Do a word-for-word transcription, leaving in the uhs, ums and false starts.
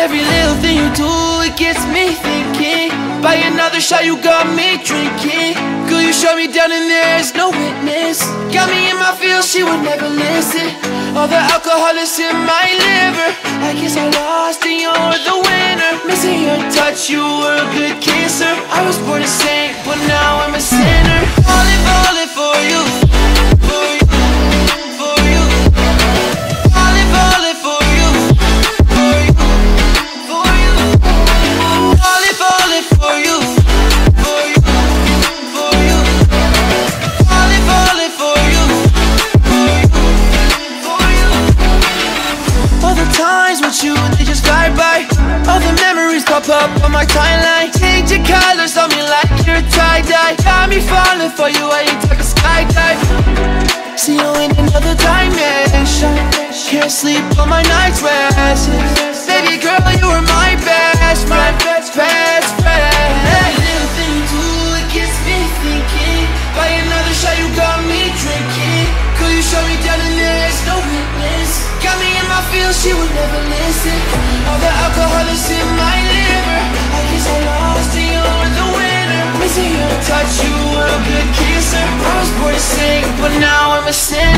Every little thing you do, it gets me thinking. By another shot, you got me drinking. Girl, you shut me down and there's no witness. Got me in my feels, she would never listen. All the alcohol is in my liver. I guess I lost and you're the winner. Missing your touch, you were a good kisser. I was born a saint, but now I'm a sinner. Falling, falling for you, for you, for you. Falling, falling for you, for you, for you. Falling, falling for you, for you, for you. Falling, falling for you, for you, for you. All the times with you, they just fly by. All the memories pop up on my timeline. Change your colors on me like you're tie-dye. Got me falling for you, I ain't talking skydive. See you in another dimension. Can't sleep on my night's rest. Baby girl, you were my best friend, best, best friend. Every little thing you do, it gets me thinking. By another shot, you got me drinking. Girl, you shut me down and there's no witness. Got me in my feels, she would never listen. All the alcohol is in my liver. I guess I lost and you're the winner. Missing your touch, you were a good kisser. I was born to sing, but now I'm a sinner.